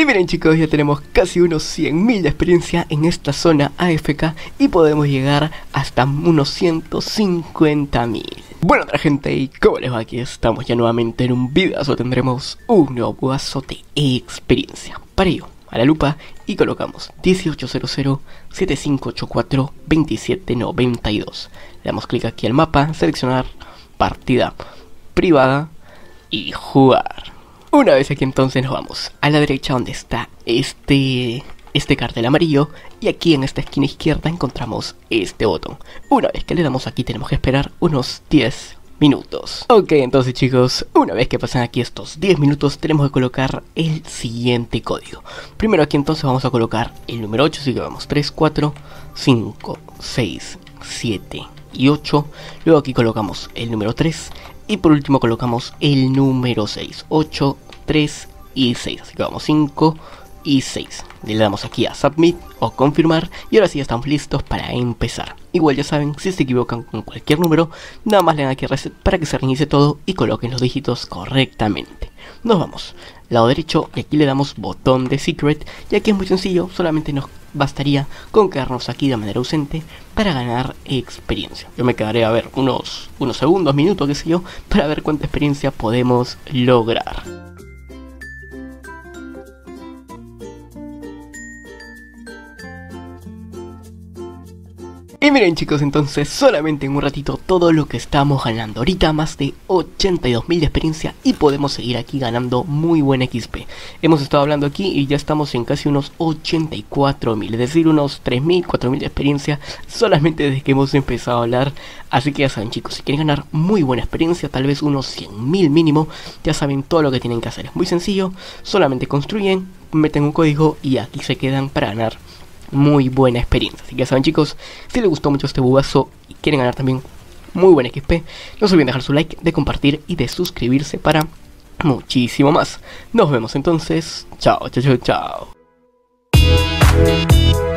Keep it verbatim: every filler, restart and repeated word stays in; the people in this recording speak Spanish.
Y miren chicos, ya tenemos casi unos cien mil de experiencia en esta zona A F K y podemos llegar hasta unos ciento cincuenta mil. Bueno otra gente, y como les va, aquí estamos ya nuevamente en un videazo. Tendremos un nuevo bugazo de experiencia. Para ello, a la lupa y colocamos dieciocho cero cero siete cinco ocho cuatro veintisiete noventa y dos. Le damos clic aquí al mapa, seleccionar partida privada y jugar. Una vez aquí entonces nos vamos a la derecha donde está este, este cartel amarillo, y aquí en esta esquina izquierda encontramos este botón. Una vez que le damos aquí tenemos que esperar unos diez minutos. Ok, entonces chicos, una vez que pasan aquí estos diez minutos tenemos que colocar el siguiente código. Primero aquí entonces vamos a colocar el número ocho, así que vamos tres, cuatro, cinco, seis, siete y ocho. Luego aquí colocamos el número tres. Y por último colocamos el número seis, ocho, tres y seis. Así que vamos cinco y seis. Le damos aquí a Submit o confirmar. Y ahora sí ya estamos listos para empezar. Igual ya saben, si se equivocan con cualquier número, nada más le dan aquí reset para que se reinicie todo y coloquen los dígitos correctamente. Nos vamos, lado derecho, y aquí le damos botón de secret. Y aquí es muy sencillo, solamente nos bastaría con quedarnos aquí de manera ausente para ganar experiencia. Yo me quedaré a ver unos, unos segundos, minutos, qué sé yo, para ver cuánta experiencia podemos lograr. Y miren chicos, entonces solamente en un ratito todo lo que estamos ganando. Ahorita más de ochenta y dos mil de experiencia y podemos seguir aquí ganando muy buen X P. Hemos estado hablando aquí y ya estamos en casi unos ochenta y cuatro mil, es decir, unos tres mil, cuatro mil de experiencia solamente desde que hemos empezado a hablar. Así que ya saben chicos, si quieren ganar muy buena experiencia, tal vez unos cien mil mínimo, ya saben todo lo que tienen que hacer. Es muy sencillo, solamente construyen, meten un código y aquí se quedan para ganar muy buena experiencia. Así que ya saben chicos, si les gustó mucho este bugazo y quieren ganar también muy buen X P, no se olviden dejar su like, de compartir y de suscribirse para muchísimo más. Nos vemos entonces, chao, chao, chao, chao.